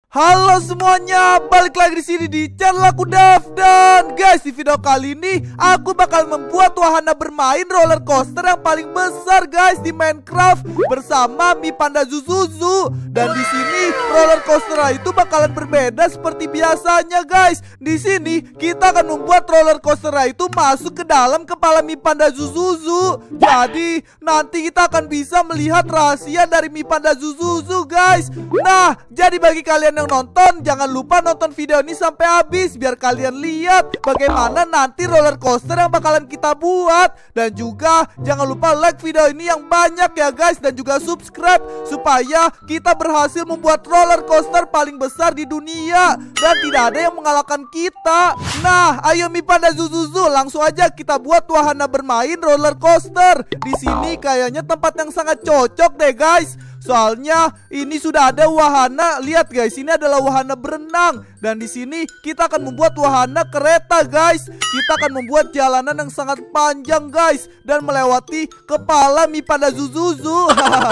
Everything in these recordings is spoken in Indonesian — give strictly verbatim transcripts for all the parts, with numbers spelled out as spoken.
Halo semuanya, balik lagi di sini di channel aku Dev. Dan guys, di video kali ini aku bakal membuat wahana bermain roller coaster yang paling besar guys di Minecraft bersama Mi Panda Zuzuzu. Dan di sini roller coaster itu bakalan berbeda seperti biasanya guys. Di sini kita akan membuat roller coaster itu masuk ke dalam kepala Mi Panda Zuzuzu. Jadi nanti kita akan bisa melihat rahasia dari Mi Panda Zuzuzu guys. Nah, jadi bagi kalian yang nonton, jangan lupa nonton video ini sampai habis biar kalian lihat bagaimana nanti roller coaster yang bakalan kita buat. Dan juga jangan lupa like video ini yang banyak ya guys, dan juga subscribe supaya kita berhasil membuat roller coaster paling besar di dunia dan tidak ada yang mengalahkan kita. Nah, ayo Mi Panda Zuzuzu, langsung aja kita buat wahana bermain roller coaster. Di sini kayaknya tempat yang sangat cocok deh guys. Soalnya ini sudah ada wahana, lihat guys, ini adalah wahana berenang. Dan di sini kita akan membuat wahana kereta guys. Kita akan membuat jalanan yang sangat panjang guys dan melewati kepala Mi Panda Zuzuzu.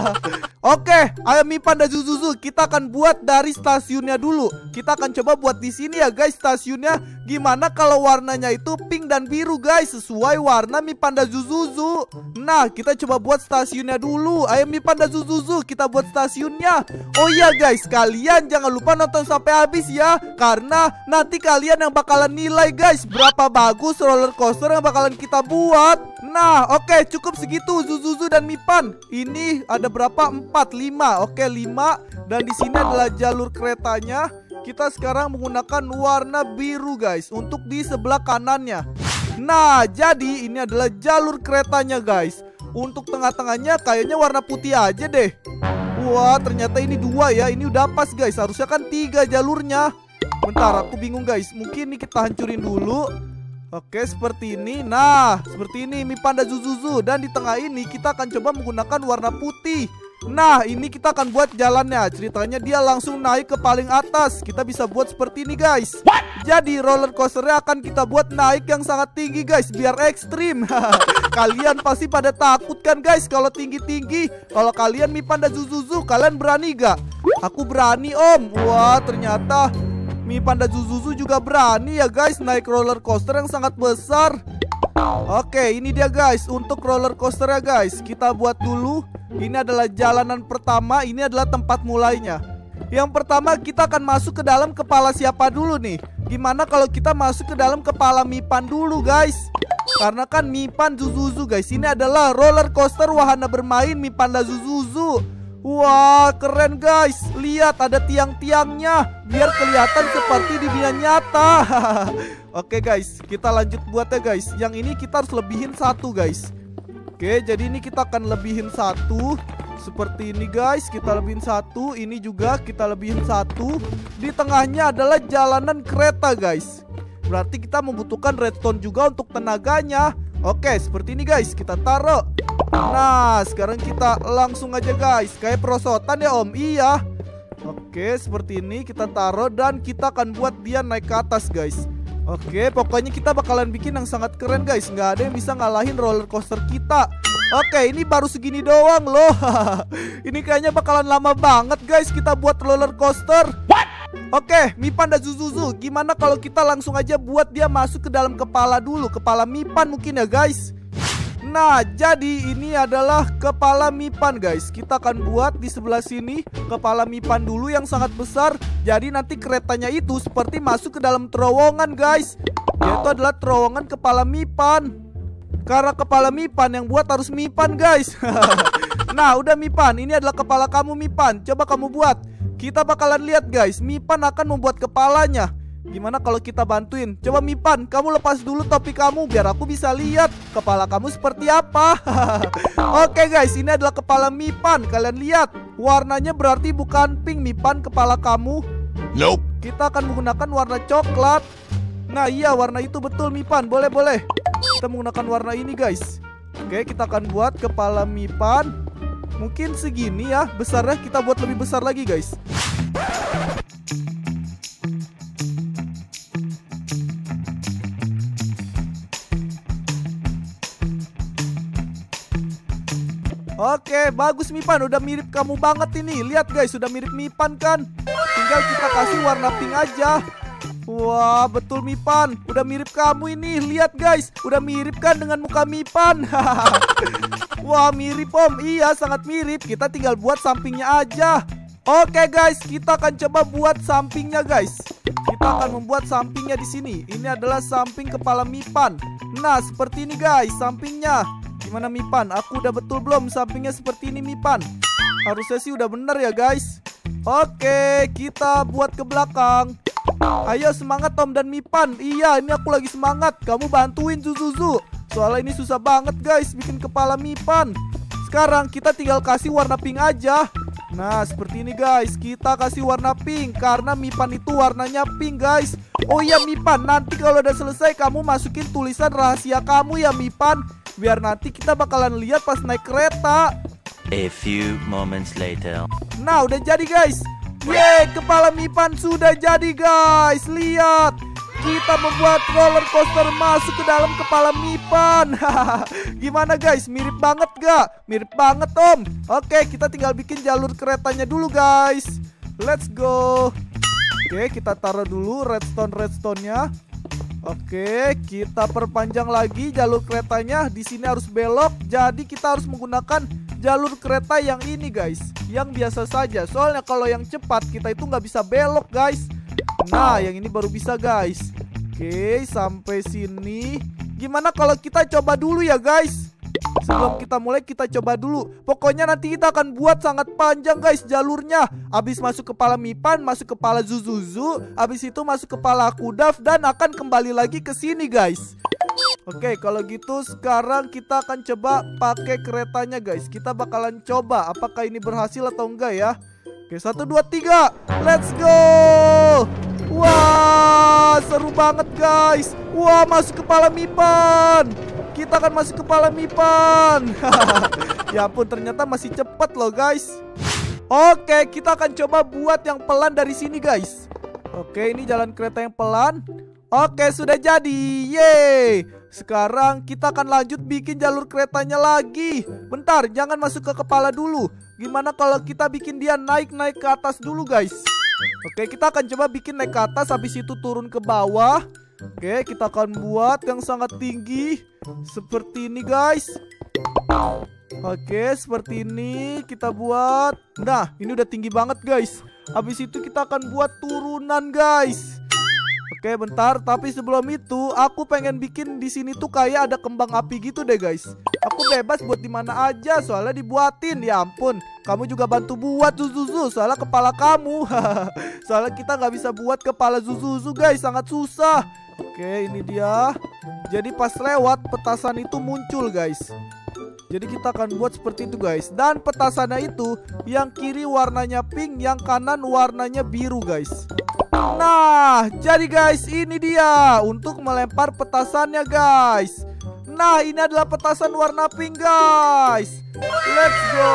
Oke, ayo Mi Panda Zuzuzu, kita akan buat dari stasiunnya dulu. Kita akan coba buat di sini ya guys stasiunnya. Gimana kalau warnanya itu pink dan biru guys, sesuai warna Mi Panda Zuzuzu. Nah, kita coba buat stasiunnya dulu. Ayo Mi Panda Zuzuzu, kita buat stasiunnya. Oh iya guys, kalian jangan lupa nonton sampai habis ya, karena nanti kalian yang bakalan nilai guys berapa bagus roller coaster yang bakalan kita buat. Nah, oke, okay, cukup segitu Zuzuzu dan Mipan. Ini ada berapa? empat, lima. Oke, okay, lima. Dan di sini adalah jalur keretanya. Kita sekarang menggunakan warna biru guys untuk di sebelah kanannya. Nah, jadi ini adalah jalur keretanya guys. Untuk tengah-tengahnya kayaknya warna putih aja deh. Wah, ternyata ini dua ya. Ini udah pas guys, harusnya kan tiga jalurnya. Bentar, aku bingung guys. Mungkin ini kita hancurin dulu. Oke, seperti ini. Nah, seperti ini Mi Panda Zuzuzu. Dan di tengah ini kita akan coba menggunakan warna putih. Nah, ini kita akan buat jalannya. Ceritanya dia langsung naik ke paling atas. Kita bisa buat seperti ini guys. Jadi roller coasternya akan kita buat naik yang sangat tinggi guys, biar ekstrim. Kalian pasti pada takut kan guys kalau tinggi-tinggi. Kalau kalian Mi Panda Zuzuzu, kalian berani gak? Aku berani om. Wah, ternyata Mi Panda Zuzuzu juga berani ya guys naik roller coaster yang sangat besar. Oke, ini dia guys untuk roller coasternya guys. Kita buat dulu. Ini adalah jalanan pertama. Ini adalah tempat mulainya. Yang pertama kita akan masuk ke dalam kepala siapa dulu nih? Gimana kalau kita masuk ke dalam kepala Mipan dulu guys? Karena kan Mipan Zuzuzu guys, ini adalah roller coaster wahana bermain Mi Panda Zuzuzu. Wah, keren guys. Lihat ada tiang-tiangnya biar kelihatan seperti di dunia nyata. Oke guys, kita lanjut buatnya guys. Yang ini kita harus lebihin satu guys. Oke, jadi ini kita akan lebihin satu. Seperti ini guys, kita lebihin satu. Ini juga kita lebihin satu. Di tengahnya adalah jalanan kereta guys. Berarti kita membutuhkan redstone juga untuk tenaganya. Oke, seperti ini guys, kita taruh. Nah, sekarang kita langsung aja guys. Kayak perosotan ya om. Iya. Oke, seperti ini kita taruh. Dan kita akan buat dia naik ke atas guys. Oke, pokoknya kita bakalan bikin yang sangat keren guys. Nggak ada yang bisa ngalahin roller coaster kita. Oke, ini baru segini doang loh. Ini kayaknya bakalan lama banget guys kita buat roller coaster. What? Oke, Mi Panda Zuzuzu, gimana kalau kita langsung aja buat dia masuk ke dalam kepala dulu. Kepala Mipan mungkin ya guys. Nah, jadi ini adalah kepala Mipan guys. Kita akan buat di sebelah sini kepala Mipan dulu yang sangat besar. Jadi nanti keretanya itu seperti masuk ke dalam terowongan guys. Yaitu adalah terowongan kepala Mipan. Karena kepala Mipan yang buat harus Mipan guys. Nah, udah Mipan, ini adalah kepala kamu Mipan. Coba kamu buat. Kita bakalan lihat guys, Mipan akan membuat kepalanya. Gimana kalau kita bantuin? Coba Mipan, kamu lepas dulu topi kamu biar aku bisa lihat kepala kamu seperti apa. Oke guys, ini adalah kepala Mipan. Kalian lihat, warnanya berarti bukan pink Mipan kepala kamu. Nope. Kita akan menggunakan warna coklat. Nah iya, warna itu betul Mipan. Boleh, boleh. Kita menggunakan warna ini guys. Oke, kita akan buat kepala Mipan. Mungkin segini ya besarnya, kita buat lebih besar lagi guys. Oke, bagus Mipan, udah mirip kamu banget ini. Lihat guys, sudah mirip Mipan kan. tinggal kita kasih warna pink aja. Wah, betul Mipan. Udah mirip kamu ini. Lihat guys, udah mirip kan dengan muka Mipan. Wah, mirip Om. Iya, sangat mirip. Kita tinggal buat sampingnya aja. Oke guys, kita akan coba buat sampingnya guys. Kita akan membuat sampingnya di sini. Ini adalah samping kepala Mipan. Nah, seperti ini guys sampingnya. Gimana Mipan? Aku udah betul belum sampingnya seperti ini Mipan? Harusnya sih udah bener ya guys. Oke, kita buat ke belakang. Ayo semangat Tom dan Mipan. Iya, ini aku lagi semangat. Kamu bantuin Zuzuzu. Soalnya ini susah banget guys bikin kepala Mipan. Sekarang kita tinggal kasih warna pink aja. Nah, seperti ini guys. Kita kasih warna pink karena Mipan itu warnanya pink guys. Oh iya Mipan, nanti kalau udah selesai kamu masukin tulisan rahasia kamu ya Mipan. Biar nanti kita bakalan lihat pas naik kereta. A few moments later. Nah, udah jadi guys. Yeay, kepala Mipan sudah jadi guys. Lihat, kita membuat roller coaster masuk ke dalam kepala Mipan. Gimana guys, mirip banget gak? Mirip banget Om. Oke, kita tinggal bikin jalur keretanya dulu guys. Let's go. Oke, kita taruh dulu redstone redstone-nya. Oke, kita perpanjang lagi jalur keretanya. Di sini harus belok, jadi kita harus menggunakan jalur kereta yang ini guys, yang biasa saja. Soalnya kalau yang cepat kita itu nggak bisa belok guys. Nah, yang ini baru bisa guys. Oke, sampai sini. Gimana kalau kita coba dulu ya guys? Sebelum kita mulai, kita coba dulu. Pokoknya nanti kita akan buat sangat panjang guys jalurnya. Abis masuk kepala Mipan, masuk kepala Zuzuzu, abis itu masuk kepala Kudaf, dan akan kembali lagi ke sini guys. Oke, kalau gitu sekarang kita akan coba pakai keretanya guys. Kita bakalan coba apakah ini berhasil atau enggak ya. Oke, satu, dua, tiga. Let's go. Wah, seru banget guys. Wah, masuk kepala Mipan. Kita akan masuk kepala Mipan. Ya ampun, ternyata masih cepat loh guys. Oke, kita akan coba buat yang pelan dari sini guys. Oke, ini jalan kereta yang pelan. Oke, sudah jadi. Yeay. Sekarang kita akan lanjut bikin jalur keretanya lagi. Bentar, jangan masuk ke kepala dulu. Gimana kalau kita bikin dia naik-naik ke atas dulu guys? Oke, kita akan coba bikin naik ke atas, habis itu turun ke bawah. Oke, kita akan buat yang sangat tinggi seperti ini guys. Oke, seperti ini kita buat. Nah, ini udah tinggi banget guys. Habis itu kita akan buat turunan guys. Oke, bentar, tapi sebelum itu aku pengen bikin di sini tuh kayak ada kembang api gitu deh guys. Aku bebas buat di mana aja, soalnya dibuatin. Ya ampun, kamu juga bantu buat Zuzuzu, soalnya kepala kamu. Soalnya kita nggak bisa buat kepala Zuzuzu guys, sangat susah. Oke, ini dia. Jadi pas lewat petasan itu muncul guys. Jadi kita akan buat seperti itu guys. Dan petasannya itu yang kiri warnanya pink, yang kanan warnanya biru guys. Nah, jadi guys, ini dia untuk melempar petasannya guys. Nah, ini adalah petasan warna pink guys. Let's go.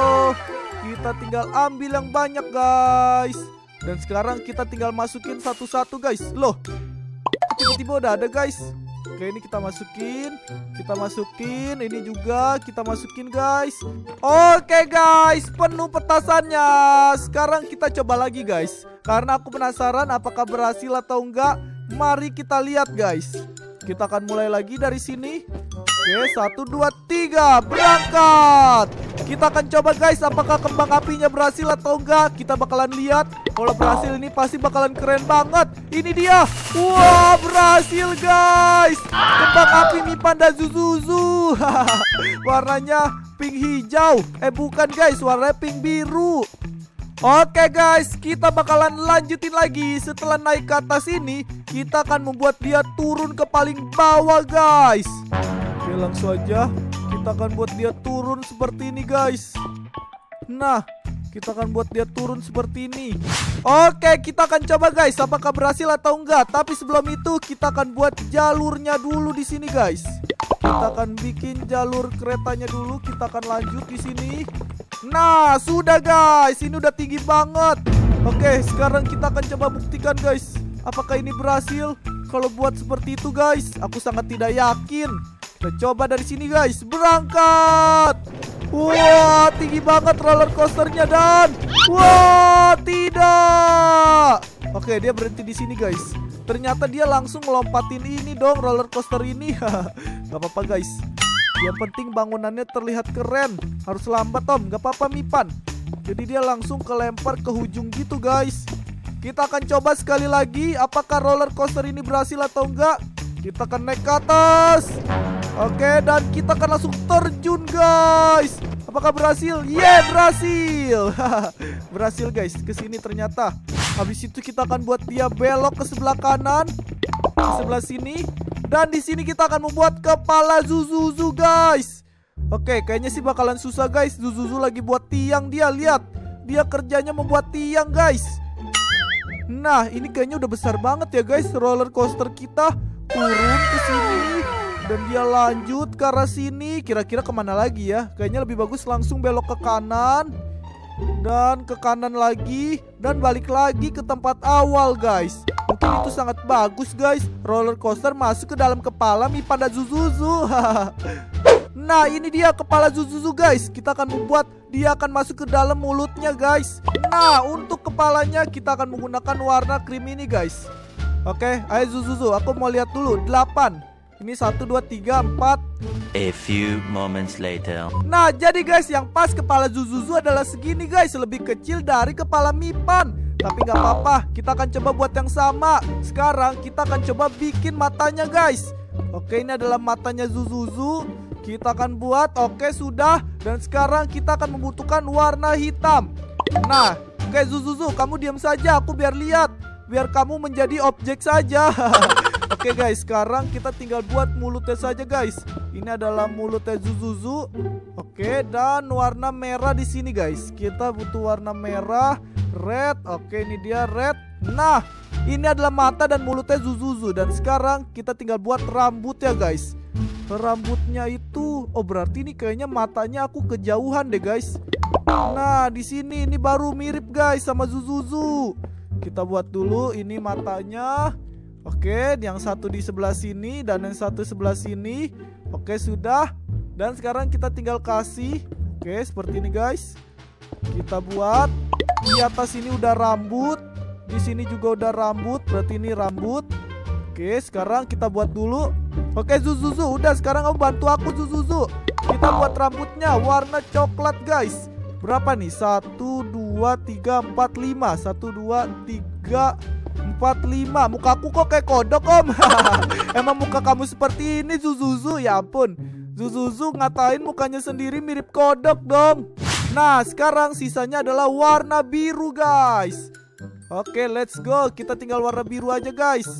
Kita tinggal ambil yang banyak guys. Dan sekarang kita tinggal masukin satu-satu guys. Loh, tiba-tiba udah ada guys. Oke, ini kita masukin. Kita masukin. Ini juga kita masukin guys. Oke guys, penuh petasannya. Sekarang kita coba lagi guys, karena aku penasaran apakah berhasil atau enggak. Mari kita lihat guys. Kita akan mulai lagi dari sini. Oke, satu, dua, tiga, berangkat. Kita akan coba guys, apakah kembang apinya berhasil atau enggak. Kita bakalan lihat. Kalau berhasil ini pasti bakalan keren banget. Ini dia. Wah, berhasil guys. Kembang api Mipan dan Zuzuzu. Warnanya pink hijau. Eh bukan guys, warnanya pink biru. Oke guys, kita bakalan lanjutin lagi. Setelah naik ke atas ini, kita akan membuat dia turun ke paling bawah guys. Oke, langsung aja kita akan buat dia turun seperti ini guys. Nah, kita akan buat dia turun seperti ini. Oke, kita akan coba guys apakah berhasil atau enggak. Tapi sebelum itu kita akan buat jalurnya dulu di sini guys. Kita akan bikin jalur keretanya dulu. Kita akan lanjut di sini. Nah, sudah guys, ini udah tinggi banget. Oke, sekarang kita akan coba buktikan guys, apakah ini berhasil. Kalau buat seperti itu guys, aku sangat tidak yakin. Kita coba dari sini guys, berangkat. Wah, tinggi banget roller coasternya dan wah, tidak. Oke, dia berhenti di sini guys. Ternyata dia langsung ngelompatin ini dong roller coaster ini. Gak apa-apa guys. Yang penting bangunannya terlihat keren. Harus lambat Om, gak apa-apa Mipan. Jadi dia langsung kelempar ke ujung gitu guys. Kita akan coba sekali lagi. Apakah roller coaster ini berhasil atau enggak? Kita akan naik ke atas. Oke, dan kita akan langsung terjun guys. Apakah berhasil? Yeah, berhasil. Berhasil guys, ke sini ternyata. Habis itu kita akan buat dia belok ke sebelah kanan, ke sebelah sini. Dan di sini kita akan membuat kepala Zuzuzu guys. Oke, kayaknya sih bakalan susah guys. Zuzuzu lagi buat tiang dia, lihat. Dia kerjanya membuat tiang guys. Nah, ini kayaknya udah besar banget ya guys. Roller coaster kita turun ke sini. Dan dia lanjut ke arah sini. Kira-kira kemana lagi ya? Kayaknya lebih bagus langsung belok ke kanan. Dan ke kanan lagi. Dan balik lagi ke tempat awal guys. Mungkin itu sangat bagus guys. Roller coaster masuk ke dalam kepala Mipan dan Zuzuzu. Nah, ini dia kepala Zuzuzu guys. Kita akan membuat dia akan masuk ke dalam mulutnya guys. Nah, untuk kepalanya kita akan menggunakan warna krim ini guys. Oke, ayo Zuzuzu, aku mau lihat dulu. Delapan. Ini satu, dua, tiga, empat. A few moments later. Nah, jadi guys, yang pas kepala Zuzuzu adalah segini guys. Lebih kecil dari kepala Mipan. Tapi nggak apa-apa, kita akan coba buat yang sama. Sekarang kita akan coba bikin matanya guys. Oke, ini adalah matanya Zuzuzu. Kita akan buat, oke sudah. Dan sekarang kita akan membutuhkan warna hitam. Nah, oke Zuzuzu, kamu diam saja, aku biar lihat. Biar kamu menjadi objek saja. Oke guys, sekarang kita tinggal buat mulutnya saja guys. Ini adalah mulutnya Zuzuzu. Oke, dan warna merah di sini guys. Kita butuh warna merah, red. Oke, ini dia red. Nah, ini adalah mata dan mulutnya Zuzuzu. Dan sekarang kita tinggal buat rambutnya guys. Rambutnya itu, oh berarti ini kayaknya matanya aku kejauhan deh guys. Nah, di sini ini baru mirip guys sama Zuzuzu. Kita buat dulu ini matanya. Oke, yang satu di sebelah sini dan yang satu sebelah sini. Oke, sudah. Dan sekarang kita tinggal kasih. Oke, seperti ini guys. Kita buat. Di atas ini udah rambut. Di sini juga udah rambut. Berarti ini rambut. Oke, sekarang kita buat dulu. Oke Zuzuzu, udah sekarang kamu bantu aku Zuzuzu. Kita buat rambutnya warna coklat guys. Berapa nih? Satu, dua, tiga, empat, lima. Satu, dua, tiga, empat, lima. Mukaku kok kayak kodok Om. Emang muka kamu seperti ini Zuzuzu? Ya ampun, Zuzuzu ngatain mukanya sendiri mirip kodok dong. Nah, sekarang sisanya adalah warna biru guys. Oke, let's go. Kita tinggal warna biru aja guys.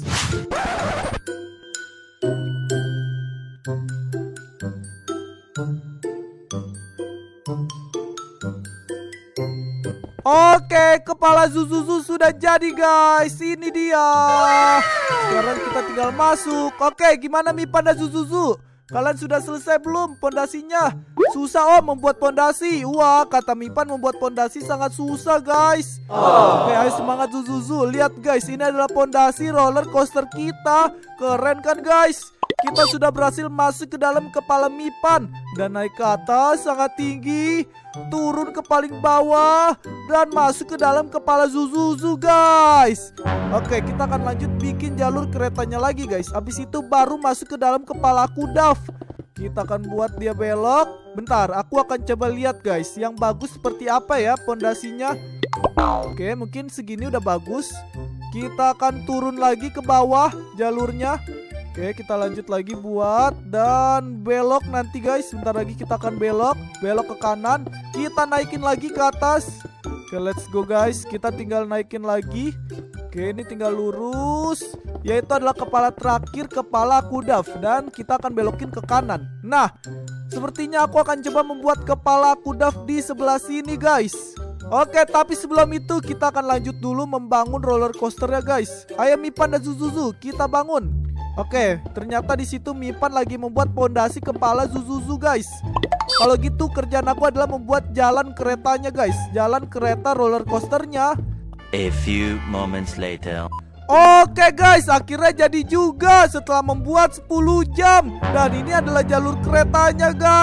Oke, kepala Zuzuzu sudah jadi guys. Ini dia. Sekarang kita tinggal masuk. Oke, gimana Mipan dan Zuzuzu? Kalian sudah selesai belum pondasinya? Susah Om membuat pondasi. Wah, kata Mipan membuat pondasi sangat susah guys. Oke, ayo semangat Zuzuzu. Lihat guys, ini adalah pondasi roller coaster kita. Keren kan guys? Kita sudah berhasil masuk ke dalam kepala Mipan. Dan naik ke atas sangat tinggi. Turun ke paling bawah. Dan masuk ke dalam kepala Zuzuzu guys. Oke, kita akan lanjut bikin jalur keretanya lagi guys. Habis itu baru masuk ke dalam kepala Kudaf. Kita akan buat dia belok. Bentar, aku akan coba lihat guys. Yang bagus seperti apa ya pondasinya. Oke, mungkin segini udah bagus. Kita akan turun lagi ke bawah jalurnya. Oke, kita lanjut lagi buat. Dan belok nanti guys. Bentar lagi kita akan belok. Belok ke kanan. Kita naikin lagi ke atas. Oke, let's go guys. Kita tinggal naikin lagi. Oke, ini tinggal lurus. Yaitu adalah kepala terakhir, kepala Kudaf. Dan kita akan belokin ke kanan. Nah, sepertinya aku akan coba membuat kepala Kudaf di sebelah sini guys. Oke, tapi sebelum itu kita akan lanjut dulu membangun roller coasternya guys. Ayo Mipan dan Zuzuzu, kita bangun. Oke, ternyata di situ Mipan lagi membuat pondasi kepala Zuzuzu guys. Kalau gitu kerjaan aku adalah membuat jalan keretanya guys. Jalan kereta roller coasternya. A few moments later. Oke guys, akhirnya jadi juga setelah membuat sepuluh jam. Dan ini adalah jalur keretanya guys.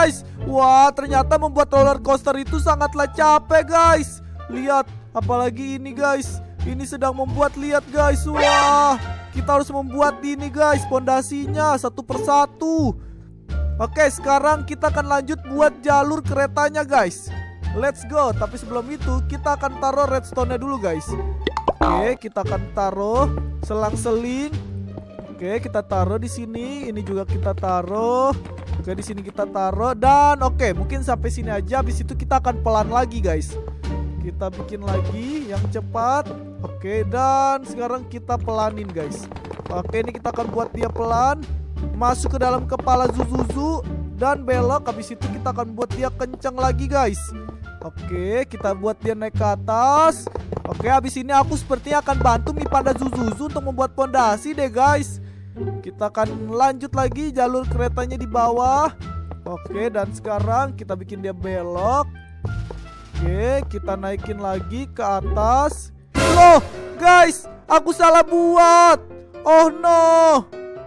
Wah, ternyata membuat roller coaster itu sangatlah capek guys. Lihat, apalagi ini guys. Ini sedang membuat, lihat guys. Wah, kita harus membuat ini guys, pondasinya satu persatu. Oke, sekarang kita akan lanjut buat jalur keretanya guys. Let's go. Tapi sebelum itu kita akan taruh redstone-nya dulu guys. Oke, kita akan taruh selang-seling. Oke, kita taruh di sini. Ini juga kita taruh. Oke, di sini kita taruh. Dan oke, mungkin sampai sini aja. Habis itu kita akan pelan lagi guys. Kita bikin lagi yang cepat. Oke, dan sekarang kita pelanin guys. Oke, ini kita akan buat dia pelan. Masuk ke dalam kepala Zuzuzu dan belok. Habis itu kita akan buat dia kencang lagi guys. Oke, kita buat dia naik ke atas. Oke, habis ini aku sepertinya akan bantu Mi Panda Zuzuzu untuk membuat pondasi deh guys. Kita akan lanjut lagi jalur keretanya di bawah. Oke, dan sekarang kita bikin dia belok. Oke, kita naikin lagi ke atas. Loh, guys, aku salah buat. Oh no.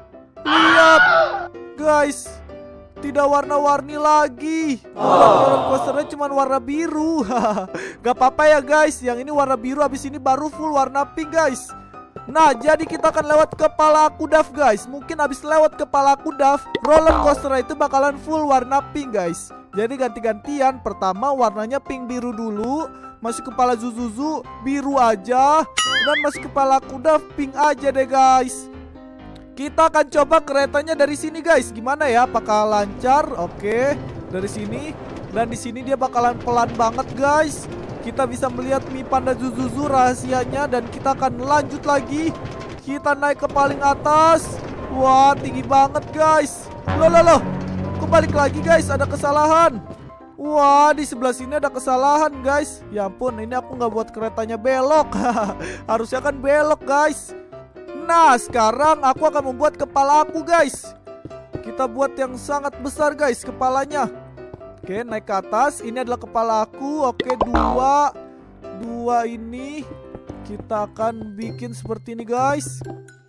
Lihat, guys, tidak warna-warni lagi. Roller coasternya cuma warna biru. Gak apa-apa ya guys, yang ini warna biru, habis ini baru full warna pink guys. Nah, jadi kita akan lewat kepala aku Daf guys. Mungkin habis lewat kepala aku Daf, roller coaster itu bakalan full warna pink guys. Jadi ganti-gantian, pertama warnanya pink biru dulu, masuk kepala Zuzuzu biru aja, dan masuk kepala aku Daf pink aja deh guys. Kita akan coba keretanya dari sini guys. Gimana ya? Apakah lancar? Oke, dari sini. Dan di sini dia bakalan pelan banget guys. Kita bisa melihat Mi Panda Zuzuzu rahasianya. Dan kita akan lanjut lagi. Kita naik ke paling atas. Wah, tinggi banget guys. Loh loh loh, kok balik lagi guys? Ada kesalahan. Wah, di sebelah sini ada kesalahan guys. Ya ampun, ini aku nggak buat keretanya belok. Harusnya kan belok guys. Nah, sekarang aku akan membuat kepala aku guys. Kita buat yang sangat besar guys kepalanya. Oke, naik ke atas. Ini adalah kepala aku. Oke, dua. Dua ini kita akan bikin seperti ini guys.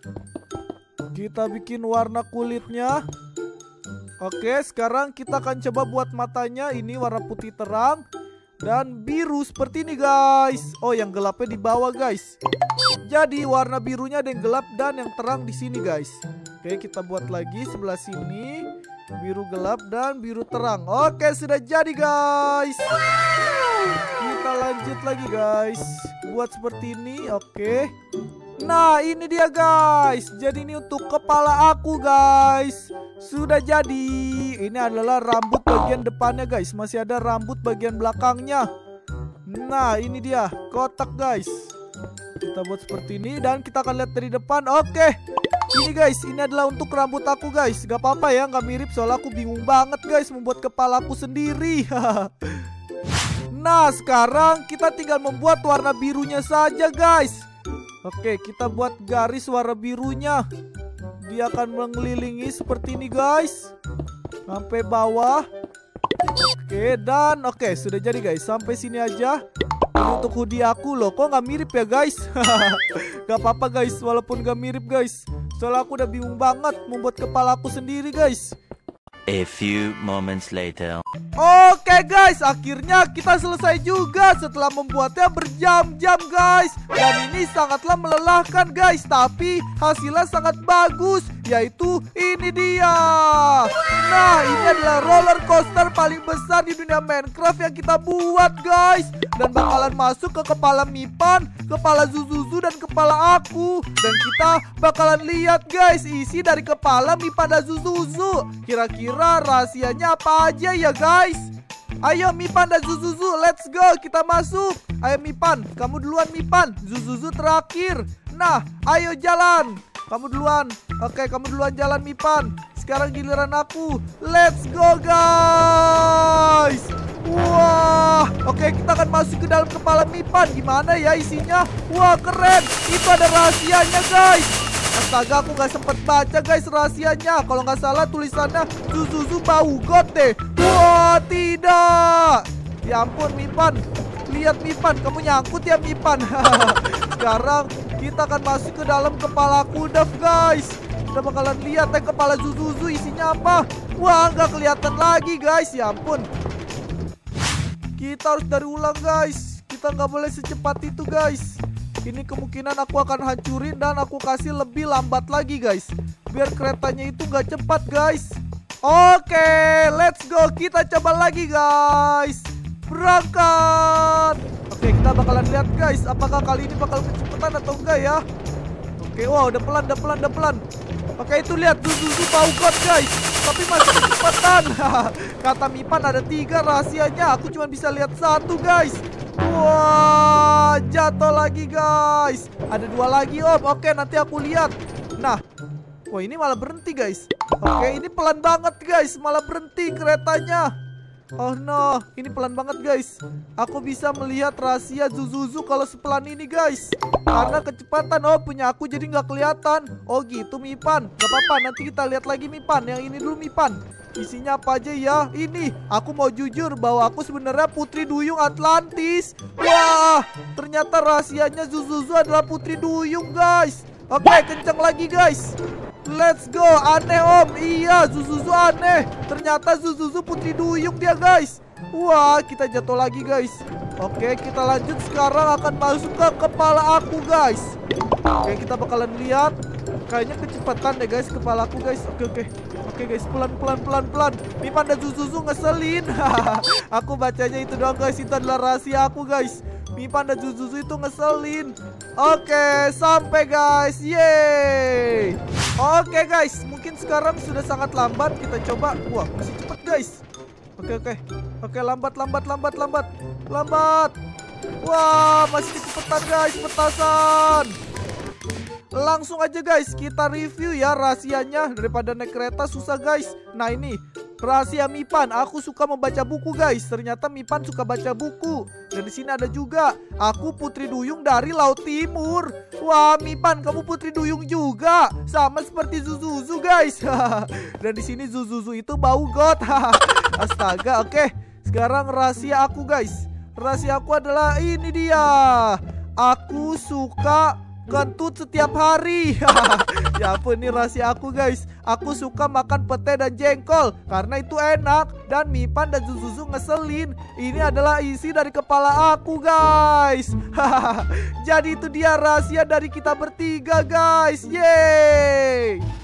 Kita bikin warna kulitnya. Oke, sekarang kita akan coba buat matanya. Ini warna putih terang dan biru seperti ini guys. Oh, yang gelapnya di bawah guys. Jadi warna birunya ada yang gelap dan yang terang di sini guys. Oke, kita buat lagi sebelah sini. Biru gelap dan biru terang. Oke, sudah jadi guys. Kita lanjut lagi guys. Buat seperti ini. Oke. Nah, ini dia guys. Jadi ini untuk kepala aku guys. Sudah jadi. Ini adalah rambut bagian depannya guys. Masih ada rambut bagian belakangnya. Nah, ini dia kotak guys. Kita buat seperti ini dan kita akan lihat dari depan. Oke, ini guys, ini adalah untuk rambut aku guys. Gak apa-apa ya, gak mirip, soalnya aku bingung banget guys membuat kepalaku sendiri. Nah, sekarang kita tinggal membuat warna birunya saja guys. Oke, kita buat garis warna birunya. Dia akan mengelilingi seperti ini guys, sampai bawah. Oke, dan oke, sudah jadi guys. Sampai sini aja. Ini untuk hoodie aku loh. Kok nggak mirip ya guys? Gak apa-apa guys, walaupun gak mirip guys. Soalnya aku udah bingung banget membuat kepala aku sendiri guys. A few moments later. Oke guys, akhirnya kita selesai juga setelah membuatnya berjam-jam guys. Dan ini sangatlah melelahkan guys, tapi hasilnya sangat bagus, yaitu ini dia. Nah, ini adalah roller coaster paling besar di dunia Minecraft yang kita buat guys. Dan bakalan masuk ke kepala Mipan, kepala Zuzuzu, dan kepala aku. Dan kita bakalan lihat guys isi dari kepala Mipan dan Zuzuzu. Kira-kira rahasianya apa aja ya guys? Ayo Mipan dan Zuzuzu, let's go, kita masuk. Ayo Mipan, kamu duluan Mipan, Zuzuzu terakhir. Nah, ayo jalan. Kamu duluan. Oke, kamu duluan jalan Mipan. Sekarang giliran aku. Let's go guys. Wah, oke, kita akan masuk ke dalam kepala Mipan. Gimana ya isinya? Wah, keren. Itu ada rahasianya guys. Astaga, aku gak sempet baca guys rahasianya. Kalau nggak salah tulisannya Zuzuzu bau got deh. Wah, tidak. Ya ampun Mipan. Lihat Mipan, kamu nyangkut ya Mipan. Sekarang kita akan masuk ke dalam kepala Kudaf guys. Kita bakalan lihat eh kepala Zuzuzu isinya apa. Wah, nggak kelihatan lagi guys. Ya ampun. Kita harus dari ulang guys. Kita nggak boleh secepat itu guys. Ini kemungkinan aku akan hancurin dan aku kasih lebih lambat lagi guys. Biar keretanya itu nggak cepat guys. Oke, let's go. Kita coba lagi guys. Berangkat. Oke, kita bakalan lihat guys. Apakah kali ini bakal kecepatan atau enggak ya. Oke, wow, udah pelan, udah pelan, udah pelan. Oke, itu lihat Zuzuzu bau got guys. Tapi masih kecepatan. Kata Mipan ada tiga rahasianya. Aku cuma bisa lihat satu guys. Wah, jatuh lagi guys. Ada dua lagi om. Oke, nanti aku lihat. Nah, wah ini malah berhenti guys. Oke, ini pelan banget guys. Malah berhenti keretanya. Oh no, ini pelan banget guys. Aku bisa melihat rahasia Zuzuzu kalau sepelan ini guys. Karena kecepatan oh punya aku jadi nggak kelihatan. Oh gitu Mipan. Gak apa-apa, nanti kita lihat lagi Mipan. Yang ini dulu Mipan. Isinya apa aja ya? Ini, aku mau jujur bahwa aku sebenarnya Putri Duyung Atlantis. Wah, ternyata rahasianya Zuzuzu adalah Putri Duyung guys. Oke, kencang lagi guys. Let's go. Aneh om. Iya, Zuzuzu aneh. Ternyata Zuzuzu Putri Duyung dia guys. Wah, kita jatuh lagi guys. Oke, kita lanjut. Sekarang akan masuk ke kepala aku guys. Oke, kita bakalan lihat. Kayaknya kecepatan deh guys kepala aku guys. Oke, oke. Oke guys, pelan pelan pelan pelan. Mipan dan Zuzuzu ngeselin. Aku bacanya itu doang guys. Itu adalah rahasia aku guys. Mipan dan Zuzuzu itu ngeselin. Oke, sampai guys. Yeay. Oke guys, mungkin sekarang sudah sangat lambat. Kita coba. Wah, masih cepat guys. Oke oke. Oke, lambat lambat lambat lambat. Lambat. Wah, masih kecepatan guys, petasan. Langsung aja guys, kita review ya rahasianya. Daripada naik kereta susah guys. Nah ini, rahasia Mipan. Aku suka membaca buku guys. Ternyata Mipan suka baca buku. Dan di sini ada juga, aku Putri Duyung dari Laut Timur. Wah Mipan, kamu Putri Duyung juga. Sama seperti Zuzuzu guys. Dan di sini Zuzuzu itu bau got. Astaga, oke. Sekarang rahasia aku guys. Rahasia aku adalah ini dia. Aku suka kentut setiap hari. Ya ampun, ini rahasia aku guys. Aku suka makan pete dan jengkol karena itu enak. Dan Mipan dan Zuzuzu ngeselin. Ini adalah isi dari kepala aku guys. Jadi itu dia rahasia dari kita bertiga guys. Yeay.